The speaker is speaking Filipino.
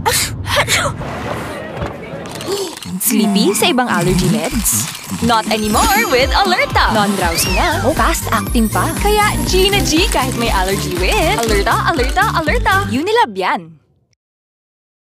Sleepy sa ibang allergy meds? Not anymore with Alerta! Non-drowsy na, fast-acting pa. Kaya G na G kahit may allergy with Alerta, Alerta, Alerta! Unilab yan!